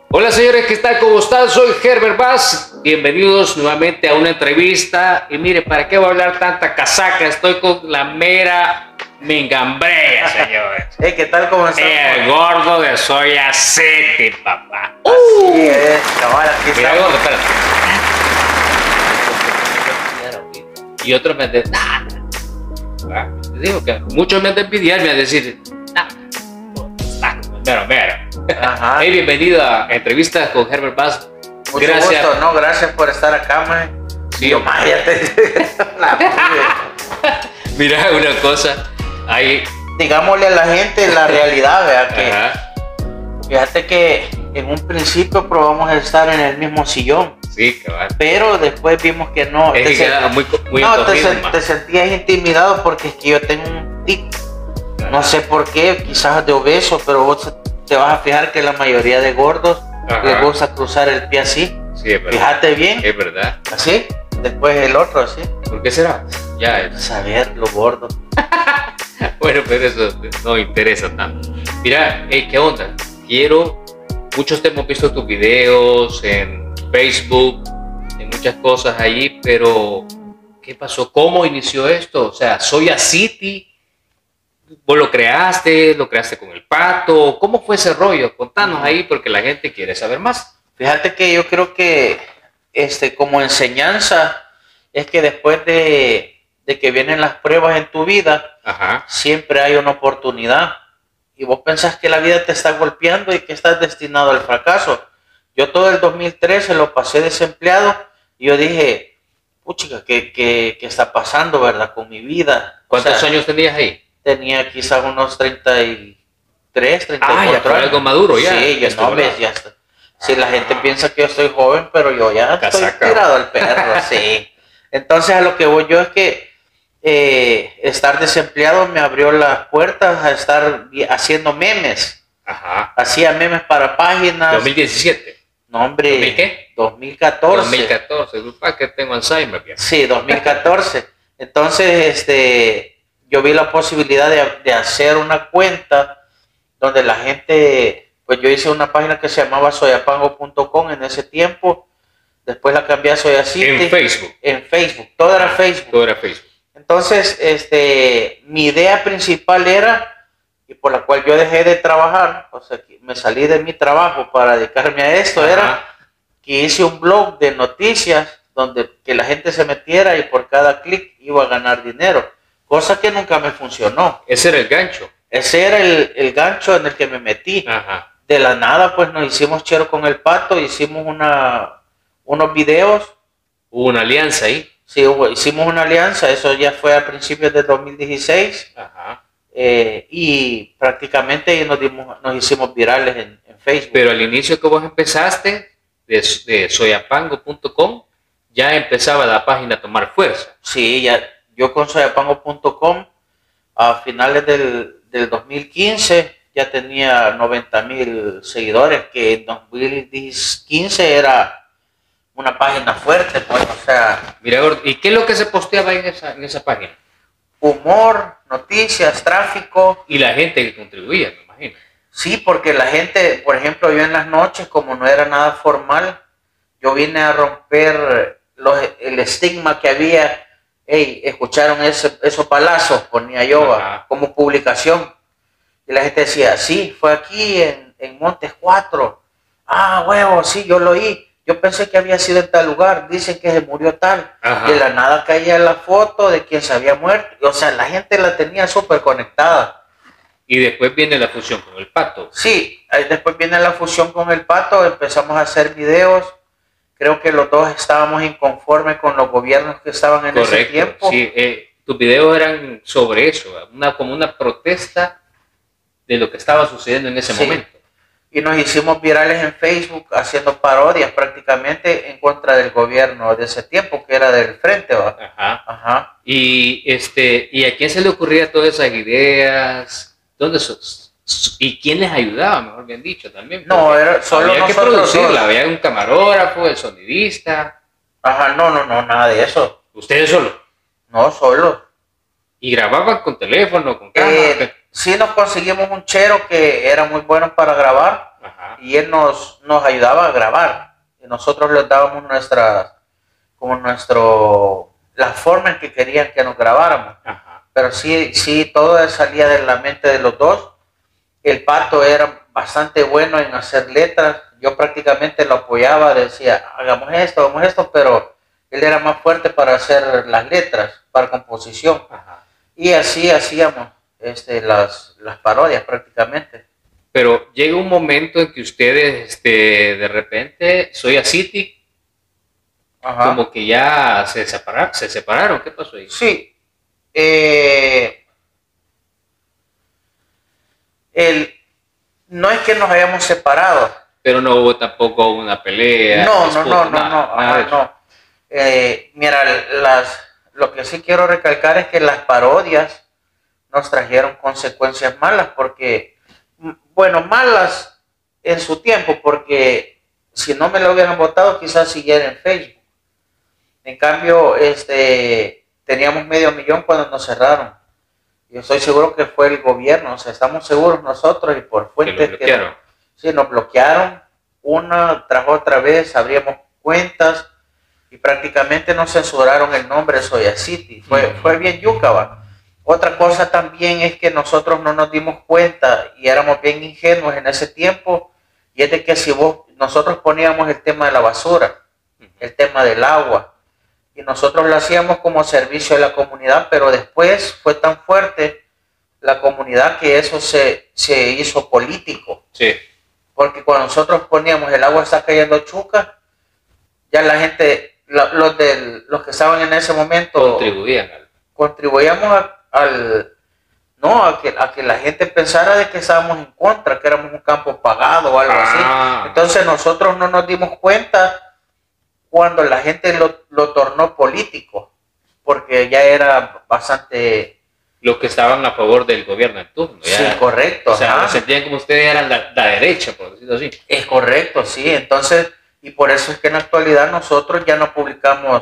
Hola señores, ¿qué tal? ¿Cómo están? Soy Herbert Vaz. Bienvenidos nuevamente a una entrevista. Y mire, ¿para qué voy a hablar tanta casaca? Estoy con la mera mengambrea, señores. ¿Qué tal? ¿Cómo estás? El gordo de Soya City, papá. Así es, cabal, aquí Mira, estamos. gordo, espérate. Y otros me han de... Te digo que muchos me han de envidiarme a decir... Mero. Ajá. Hey, bienvenido a Entrevistas con Herbert Vaz. Mucho gusto, no, gracias por estar acá, man. Sí, Yo, man, ya te... Mira una cosa, ahí... Digámosle a la gente la realidad, vea, que Ajá. fíjate que en un principio probamos estar en el mismo sillón, Sí, cabal. pero después vimos que no. Es que queda muy no, encogido, te sentías intimidado porque es que yo tengo un tic. No sé por qué, quizás de obeso, pero vos te vas a fijar que la mayoría de gordos les gusta cruzar el pie así. Sí, es verdad. Fíjate bien. Es verdad. Así, después el otro así. ¿Por qué será? Ya es. Saber lo gordo. Bueno, pero eso no interesa tanto. Mira, ¿qué onda? Muchos te hemos visto tus videos en Facebook, en muchas cosas ahí, pero ¿qué pasó? ¿Cómo inició esto? O sea, Soya City. ¿Vos lo creaste con el Pato? ¿Cómo fue ese rollo? Contanos ahí porque la gente quiere saber más. Fíjate que yo creo que como enseñanza es que después de que vienen las pruebas en tu vida, Ajá. siempre hay una oportunidad. Y vos pensás que la vida te está golpeando y que estás destinado al fracaso. Yo todo el 2013 lo pasé desempleado y yo dije, puchica, ¿qué está pasando, verdad, con mi vida? ¿Cuántos años tenías ahí? Tenía quizás unos 33, 34 ya fue algo maduro ya. Sí, ya no, ves, ya está. Sí, la gente piensa que yo estoy joven, pero yo ya estoy tirado al perro, sí. Entonces a lo que voy yo es que estar desempleado me abrió las puertas a estar haciendo memes. Ajá. Hacía memes para páginas. 2017. No, hombre. ¿2000 qué? 2014. 2014, disculpa que tengo Alzheimer. Bien. Sí, 2014. Entonces, yo vi la posibilidad de hacer una cuenta donde la gente, pues yo hice una página que se llamaba soyapango.com en ese tiempo, después la cambié a Soya City. En Facebook. En Facebook, todo era Facebook. Todo era Facebook. Entonces, mi idea principal era, y por la cual yo dejé de trabajar, o sea, que me salí de mi trabajo para dedicarme a esto, era que hice un blog de noticias donde que la gente se metiera y por cada clic iba a ganar dinero, cosa que nunca me funcionó. Ese era el gancho. Ese era el gancho en el que me metí. Ajá. De la nada, pues nos hicimos chero con el Pato, hicimos unos videos. Hubo una alianza ahí. Sí, hicimos una alianza, eso ya fue a principios de 2016. Ajá. Y prácticamente nos hicimos virales en Facebook. Pero al inicio que vos empezaste de soyapango.com, ya empezaba la página a tomar fuerza. Sí, ya, yo con soyapango.com a finales del 2015 ya tenía 90,000 seguidores, que en 2015 era una página fuerte, pues, o sea... Mira, ¿y qué es lo que se posteaba en esa página? Humor, noticias, tráfico. Y la gente que contribuía, me imagino. Sí, porque la gente, por ejemplo, yo en las noches, como no era nada formal, yo vine a romper el estigma que había. Hey, escucharon esos palazos, ponía yo como publicación. Y la gente decía, sí, fue aquí en Montes 4. Ah, huevo, sí, yo lo oí. Yo pensé que había sido en tal lugar. Dicen que se murió tal. Ajá. Y de la nada caía la foto de quien se había muerto. O sea, la gente la tenía súper conectada. Y después viene la fusión con el Pato. Sí, después viene la fusión con el Pato. Empezamos a hacer videos. Creo que los dos estábamos inconformes con los gobiernos que estaban en ese tiempo. Sí, tus videos eran sobre eso, como una protesta de lo que estaba sucediendo en ese momento. Y nos hicimos virales en Facebook haciendo parodias prácticamente en contra del gobierno de ese tiempo, que era del frente, ¿va? Ajá. Ajá. ¿Y a quién se le ocurría todas esas ideas? ¿Dónde sos? ¿Y quién les ayudaba, mejor bien dicho, también? No, era solo había que producirla, había un camarógrafo, el sonidista. Ajá, no, nada de eso. ¿Ustedes solo? No, solo. ¿Y grababan con teléfono, con cámara? Sí, nos conseguimos un chero que era muy bueno para grabar. Ajá. y él nos ayudaba a grabar. Y nosotros les dábamos la forma en que querían que nos grabáramos. Ajá. Pero sí, todo salía de la mente de los dos. El Pato era bastante bueno en hacer letras. Yo prácticamente lo apoyaba, decía, hagamos esto, pero él era más fuerte para hacer las letras, para composición. Ajá. Y así hacíamos las parodias prácticamente. Pero llega un momento en que ustedes, de repente, Soya City, como que ya se separaron. ¿Qué pasó ahí? Sí. No es que nos hayamos separado. Pero no hubo tampoco una pelea. No. Mira, lo que sí quiero recalcar es que las parodias nos trajeron consecuencias malas, porque, bueno, malas en su tiempo, porque si no me lo hubieran votado, quizás siguiera en Facebook. En cambio, teníamos 500,000 cuando nos cerraron. Yo estoy seguro que fue el gobierno, o sea, estamos seguros nosotros y por fuentes que sí, nos bloquearon una tras otra vez, abríamos cuentas y prácticamente nos censuraron el nombre Soya City. Fue bien yucaba. Otra cosa también es que nosotros no nos dimos cuenta y éramos bien ingenuos en ese tiempo, y es de que nosotros poníamos el tema de la basura, el tema del agua, y nosotros lo hacíamos como servicio a la comunidad, pero después fue tan fuerte la comunidad que eso se hizo político. Sí. Porque cuando nosotros poníamos el agua está cayendo chuca, ya la gente, los que estaban en ese momento contribuíamos a que la gente pensara de que estábamos en contra, que éramos un campo pagado o algo así. Entonces nosotros no nos dimos cuenta cuando la gente lo tornó político, porque ya era bastante... Los que estaban a favor del gobierno en turno. Sí, correcto. O sea, sentían como ustedes eran la derecha, por decirlo así. Es correcto, sí. Entonces, y por eso es que en la actualidad nosotros ya no publicamos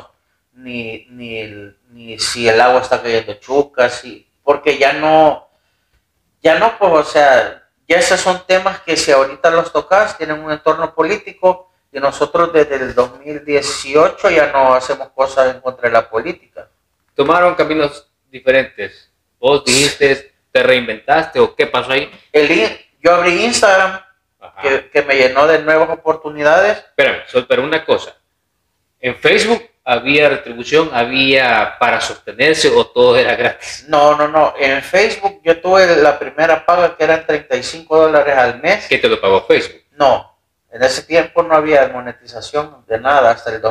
ni si el agua está cayendo chuca, porque ya no, pues, o sea, ya esos son temas que si ahorita los tocas, tienen un entorno político, y nosotros desde el 2018 ya no hacemos cosas en contra de la política. Tomaron caminos diferentes. Vos dijiste, te reinventaste, o qué pasó ahí. Yo abrí Instagram, que me llenó de nuevas oportunidades. Pero una cosa, en Facebook había retribución, había para sostenerse, o todo era gratis. No, en Facebook yo tuve la primera paga que eran $35 al mes. ¿Qué te lo pagó Facebook? No. En ese tiempo no había monetización de nada, hasta el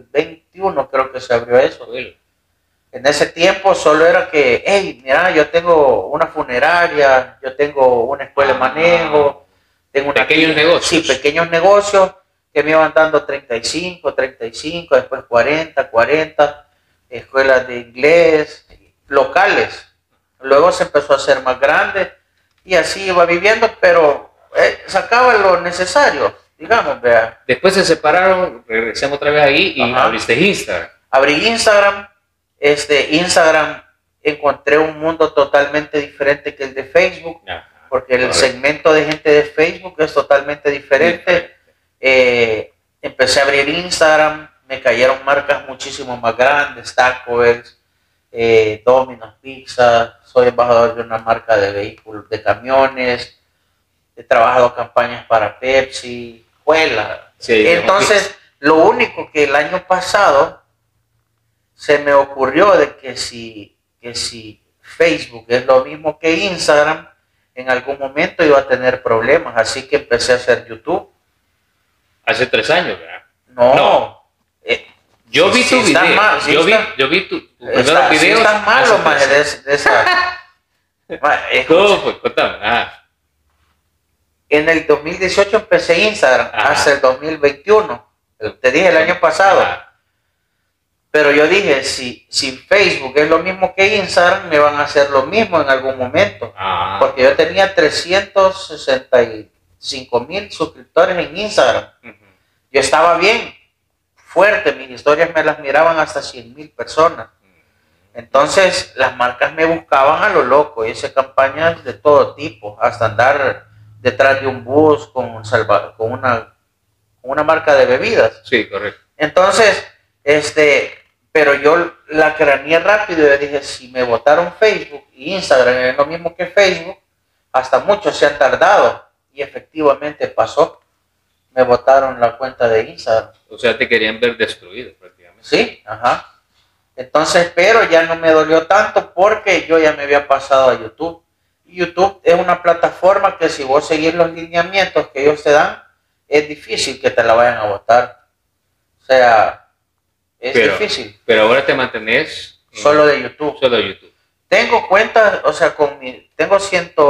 2021 creo que se abrió eso. En ese tiempo solo era que, hey, mira, yo tengo una funeraria, yo tengo una escuela de manejo, tengo pequeños negocios. Sí, pequeños negocios que me iban dando 35, después 40, escuelas de inglés, locales. Luego se empezó a hacer más grande y así iba viviendo, pero sacaba lo necesario. Digamos, vea. Después se separaron, regresamos otra vez ahí y abriste Instagram. Abrí Instagram. Instagram encontré un mundo totalmente diferente que el de Facebook, porque el segmento de gente de Facebook es totalmente diferente. Empecé a abrir Instagram, me cayeron marcas muchísimo más grandes, Taco Bell, Domino's Pizza, soy embajador de una marca de vehículos, de camiones, he trabajado campañas para Pepsi, Juela. Sí, entonces, lo único que el año pasado se me ocurrió de que si Facebook es lo mismo que Instagram, en algún momento iba a tener problemas, así que empecé a hacer YouTube. Hace 3 años, ¿verdad? No. Yo vi tu video. Yo vi tu primeros videos. Estás malo, maje, de esa. ¿Cómo fue? Contame. En el 2018 empecé Instagram, hasta el 2021. Te dije el año pasado. Pero yo dije, si Facebook es lo mismo que Instagram, me van a hacer lo mismo en algún momento. Porque yo tenía 365,000 suscriptores en Instagram. Yo estaba bien fuerte, mis historias me las miraban hasta 100,000 personas. Entonces las marcas me buscaban a lo loco, hice campañas de todo tipo, hasta andar detrás de un bus con una marca de bebidas. Sí, correcto. Entonces, pero yo la craneé rápido y dije, si me botaron Facebook y Instagram es lo mismo que Facebook, hasta muchos se han tardado. Y efectivamente pasó. Me botaron la cuenta de Instagram. O sea, te querían ver destruido prácticamente. Sí, ajá. Entonces, pero ya no me dolió tanto porque yo ya me había pasado a YouTube. Y YouTube es una plataforma que si vos seguís los lineamientos que ellos te dan, es difícil que te la vayan a botar. O sea, es difícil. Pero ahora te mantenés solo de YouTube. Solo de YouTube. Tengo cuentas, o sea, tengo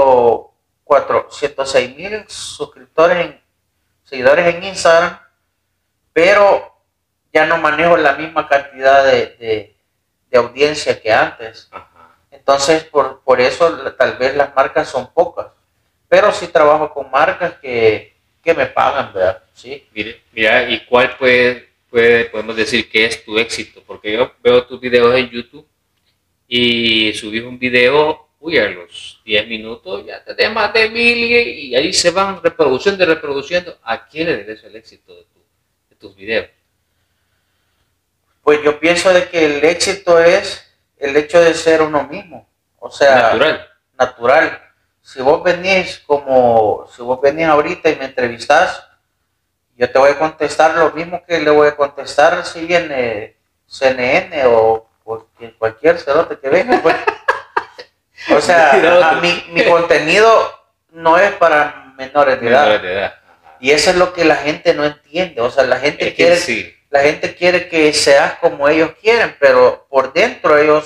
106,000 suscriptores, seguidores en Instagram, pero ya no manejo la misma cantidad de audiencia que antes. Ajá. Entonces, por eso tal vez las marcas son pocas, pero sí trabajo con marcas que me pagan, ¿verdad? ¿Sí? Mira, ¿y cuál podemos decir que es tu éxito? Porque yo veo tus videos en YouTube y subís un video, a los 10 minutos ya tenés más de 1000 y ahí se van reproduciendo. ¿A quién le debes el éxito de tus videos? Pues yo pienso de que el éxito es el hecho de ser uno mismo, o sea, natural. Si vos venís ahorita y me entrevistás, yo te voy a contestar lo mismo que le voy a contestar si viene CNN o cualquier cerote que venga, pues. O sea, mi contenido no es para menores de edad. Y eso es lo que la gente no entiende. O sea, la gente quiere que seas como ellos quieren, pero por dentro ellos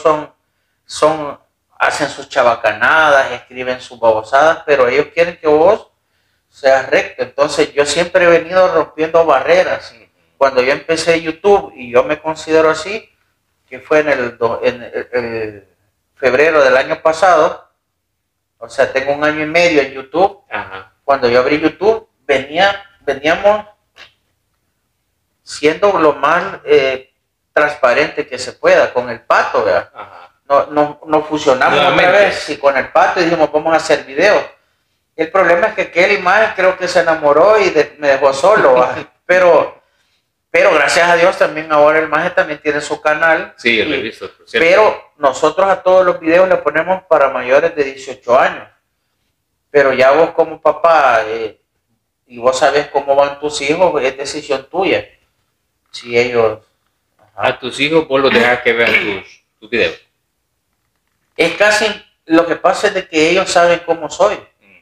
hacen sus chabacanadas, escriben sus babosadas, pero ellos quieren que vos seas recto. Entonces yo siempre he venido rompiendo barreras. Cuando yo empecé YouTube, y yo me considero así, que fue en el febrero del año pasado, o sea, tengo 1 año y medio en YouTube. Ajá. Cuando yo abrí YouTube, veníamos siendo lo más transparente que se pueda con el Pato, ¿verdad? Ajá. Nos fusionamos otra vez y con el Pato y dijimos, vamos a hacer videos. El problema es que Kelly más creo que se enamoró y me dejó solo, pero gracias a Dios también ahora el Maje también tiene su canal. Sí, yo lo he visto. Pero nosotros a todos los videos le ponemos para mayores de 18 años. Pero ya vos como papá y vos sabés cómo van tus hijos, es decisión tuya. Si ellos... Ajá. A tus hijos vos los dejas que vean tus videos. Es casi... Lo que pasa es de que ellos saben cómo soy.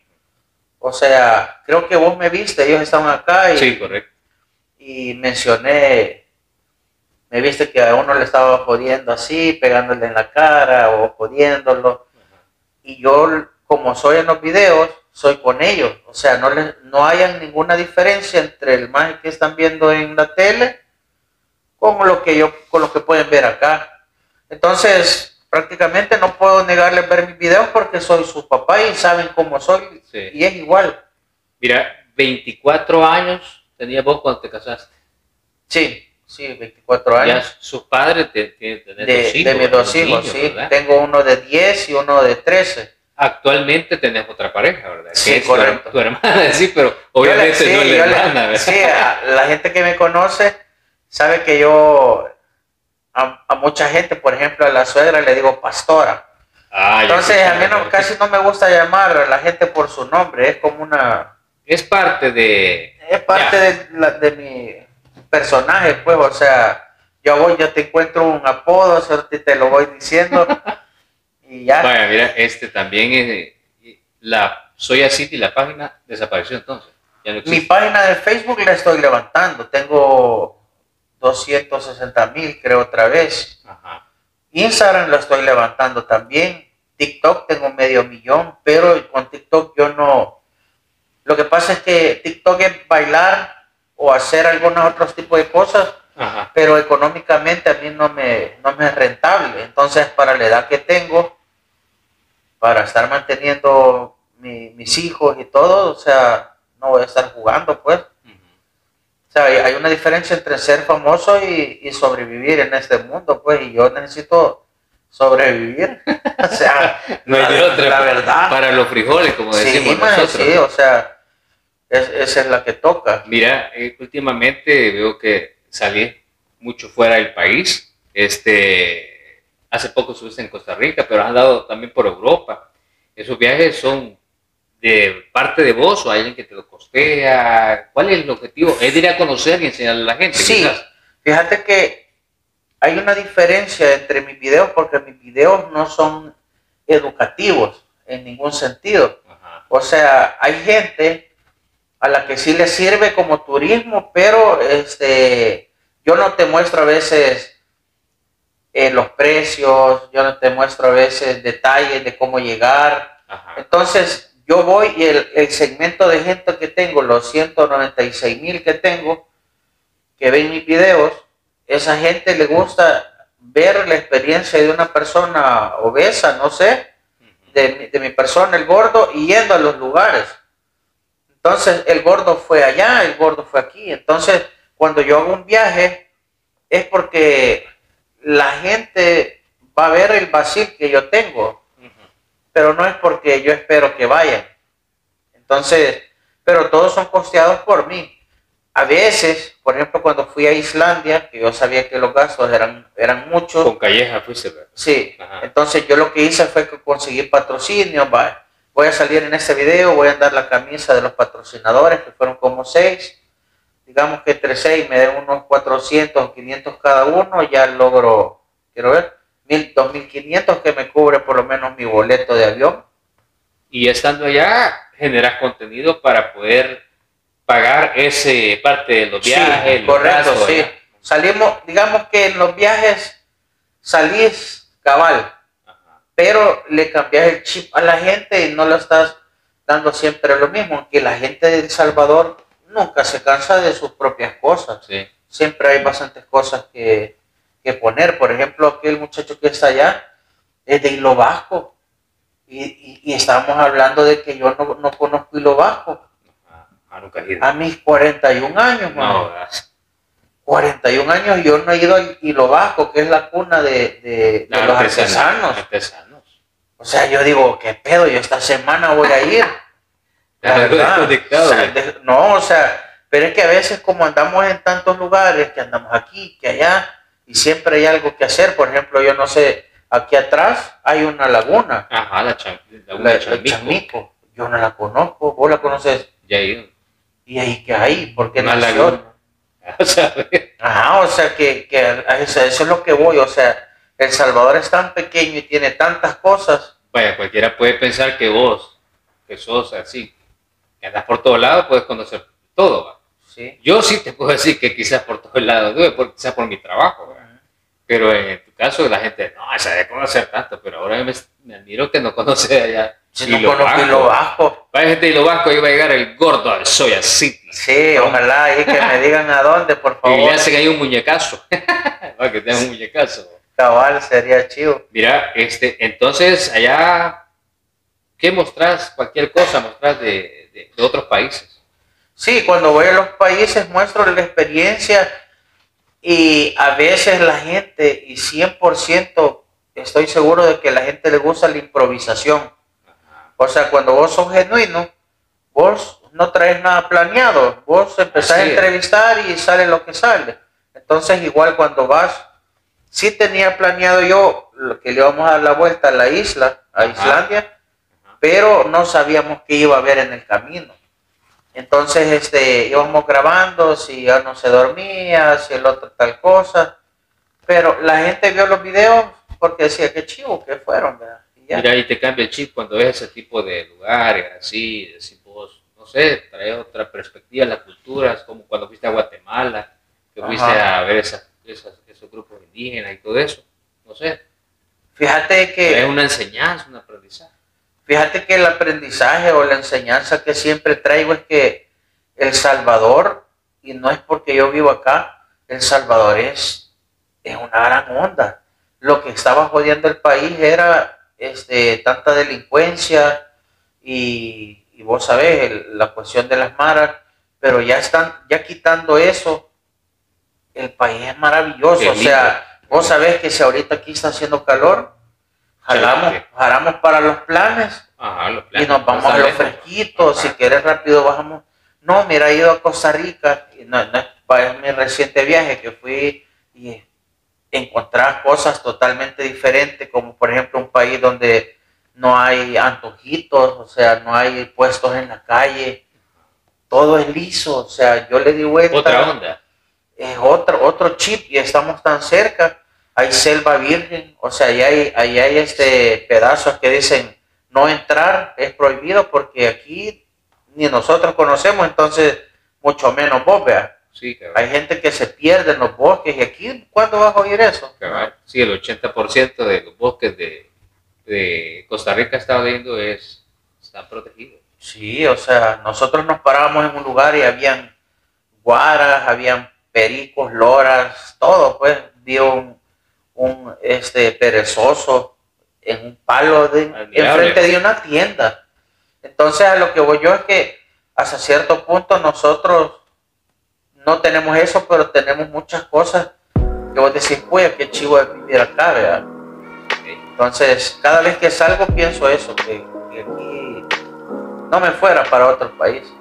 O sea, creo que vos me viste, ellos estaban acá y... Sí, correcto. Y me viste que a uno le estaba jodiendo así, pegándole en la cara o jodiéndolo. Y yo, como soy en los videos, soy con ellos. O sea, no hay ninguna diferencia entre el Maje que están viendo en la tele con lo que pueden ver acá. Entonces, prácticamente no puedo negarles ver mis videos porque soy su papá y saben cómo soy. Sí. Y es igual. Mira, 24 años tenías vos cuando te casaste. Sí, 24 años. Ya sus padres tienen dos hijos. De mis 2 hijos, sí. ¿Verdad? Tengo uno de 10 y uno de 13. Actualmente tenés otra pareja, ¿verdad? Sí, que es correcto. Tu hermana, sí, pero obviamente no es la hermana, ¿verdad? Sí, la gente que me conoce sabe que yo a mucha gente, por ejemplo, a la suegra le digo pastora. Entonces a mí casi no me gusta llamar a la gente por su nombre, es como una... Es parte de mi personaje, pues, o sea, yo te encuentro un apodo, te lo voy diciendo y ya. Vaya, mira, también Soy Así y la página desapareció entonces. Ya no existe. Mi página de Facebook la estoy levantando, tengo 260,000 creo otra vez. Ajá. Instagram lo estoy levantando también, TikTok tengo 500,000, pero con TikTok yo no... Lo que pasa es que TikTok es bailar o hacer algunos otros tipos de cosas, ajá, pero económicamente a mí no me es rentable. Entonces, para la edad que tengo, para estar manteniendo mis hijos y todo, o sea, no voy a estar jugando, pues. O sea, hay una diferencia entre ser famoso y sobrevivir en este mundo, pues, y yo necesito sobrevivir. O sea, no hay de otra, la verdad. Para los frijoles, como decimos nosotros. Sí, o sea, esa es la que toca. Mira, últimamente veo que salí mucho fuera del país. Hace poco estuviste en Costa Rica, pero has andado también por Europa. ¿Esos viajes son de parte de vos o hay alguien que te lo costea? ¿Cuál es el objetivo? ¿Es ir a conocer y enseñarle a la gente? Sí, quizás. Fíjate que hay una diferencia entre mis videos porque mis videos no son educativos en ningún sentido. Ajá. O sea, hay gente a la que sí le sirve como turismo, pero yo no te muestro a veces los precios, yo no te muestro a veces detalles de cómo llegar. Ajá. Entonces, yo voy y el segmento de gente que tengo, los 196,000 que tengo, que ven mis videos, esa gente le gusta ver la experiencia de una persona obesa, no sé, de mi persona, el gordo, y yendo a los lugares. Entonces, el gordo fue allá, el gordo fue aquí. Entonces, cuando yo hago un viaje, es porque la gente va a ver el vacío que yo tengo, pero no es porque yo espero que vayan. Entonces, pero todos son costeados por mí. A veces, por ejemplo, cuando fui a Islandia, que yo sabía que los gastos eran muchos. Con Calleja fuiste, ¿verdad? Sí. Ajá. Entonces yo lo que hice fue conseguir patrocinio. Voy a salir en este video, voy a dar la camisa de los patrocinadores, que fueron como 6. Digamos que entre 6 me den unos 400 o 500 cada uno, ya logro, quiero ver, 2.500 que me cubre por lo menos mi boleto de avión. Y estando allá, generas contenido para poder pagar ese parte de los viajes. Sí, correcto, sí. Salimos, digamos que en los viajes salís cabal, ajá, pero le cambias el chip a la gente y no lo estás dando siempre lo mismo, aunque la gente de El Salvador nunca se cansa de sus propias cosas. Sí. Siempre hay bastantes cosas que poner. Por ejemplo, aquel muchacho que está allá es de Hilo Vasco y estábamos hablando de que yo no conozco Hilo Vasco. A mis 41 años, no, 41 años yo no he ido al Hilo Vasco, que es la cuna de los artesanos. O sea, yo digo, ¿qué pedo? Yo esta semana voy a ir. O sea, pero es que a veces como andamos en tantos lugares, que andamos aquí, que allá, y siempre hay algo que hacer. Por ejemplo, yo no sé, aquí atrás hay una laguna. Ajá, la Chamico. Yo no la conozco. ¿Vos la conoces? Ya he ido. ¿Y ahí qué hay? ¿Por qué nació? Ajá, o sea que eso es lo que voy. O sea, El Salvador es tan pequeño y tiene tantas cosas. Vaya, cualquiera puede pensar que vos, que sos así, que andas por todos lados, puedes conocer todo, ¿va? Sí. Yo sí te puedo decir que quizás por todos lados, quizás por mi trabajo, ¿va? Pero en tu caso la gente, no, se debe conocer tanto, pero ahora me admiro que no conoce allá. Si no conozco Hilo Vasco. Vaya gente de Hilo Vasco, ahí va a llegar el gordo al Soya City. Sí, ojalá ahí que me digan a dónde, por favor. Y le hacen ahí un muñecazo. Para que tengan un muñecazo. Cabal, sería chido. Mira, entonces allá, ¿qué mostrás? Cualquier cosa mostrás de otros países. Sí, cuando voy a los países muestro la experiencia y a veces la gente, y 100% estoy seguro de que a la gente le gusta la improvisación. O sea, cuando vos sos genuino, vos no traes nada planeado, vos empezás a entrevistar y sale lo que sale. Entonces, igual cuando vas, sí tenía planeado yo que le íbamos a dar la vuelta a la isla, a Islandia, pero no sabíamos qué iba a haber en el camino. Entonces, íbamos grabando, si ya no se dormía, si el otro tal cosa, pero la gente vio los videos porque decía, qué chivo que fueron, ¿verdad? Mira, y te cambia el chip cuando ves ese tipo de lugares, así, decís vos, no sé, traes otra perspectiva, las culturas, como cuando fuiste a Guatemala, que fuiste a ver esos grupos indígenas y todo eso, no sé. Fíjate que... Es una enseñanza, un aprendizaje. Fíjate que el aprendizaje o la enseñanza que siempre traigo es que El Salvador, y no es porque yo vivo acá, El Salvador es una gran onda. Lo que estaba jodiendo el país era tanta delincuencia y vos sabés, la cuestión de las maras, pero ya quitando eso, el país es maravilloso. O sea, vos sabés que si ahorita aquí está haciendo calor, jalamos para los planes. Ajá, los Y planes. nos vamos a los fresquitos. Si quieres rápido bajamos. No, mira, he ido a Costa Rica. Y no es mi reciente viaje que fui y encontrar cosas totalmente diferentes, como por ejemplo un país donde no hay antojitos, o sea, no hay puestos en la calle, todo es liso, o sea, yo le di vuelta. Otra onda. Es otro chip y estamos tan cerca. Hay selva virgen, o sea, ahí hay pedazos que dicen no entrar, es prohibido porque aquí ni nosotros conocemos, entonces mucho menos vos, vea. Sí, hay gente que se pierde en los bosques y aquí, ¿cuándo vas a oír eso? Sí, el 80% de los bosques de Costa Rica, estaba viendo, están protegidos. Sí, o sea, nosotros nos parábamos en un lugar y habían guaras, habían pericos, loras, todo, pues, vi un perezoso en un palo enfrente de una tienda. Entonces, a lo que voy yo es que hasta cierto punto nosotros no tenemos eso, pero tenemos muchas cosas que vos decís, pues, qué chivo es vivir acá, ¿verdad? Entonces, cada vez que salgo pienso eso, que aquí no me fuera para otro país.